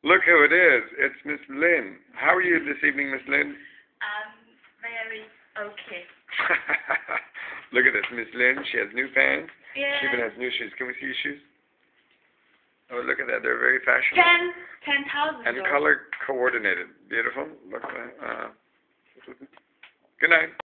Look who it is. It's Miss Lynn. How are you this evening, Miss Lynn? Very okay. Look at this, Miss Lynn. She has new pants. Yeah. She even has new shoes. Can we see your shoes? Oh, look at that. They're very fashionable. 10,000. And color coordinated. Beautiful. Look at that. Good night.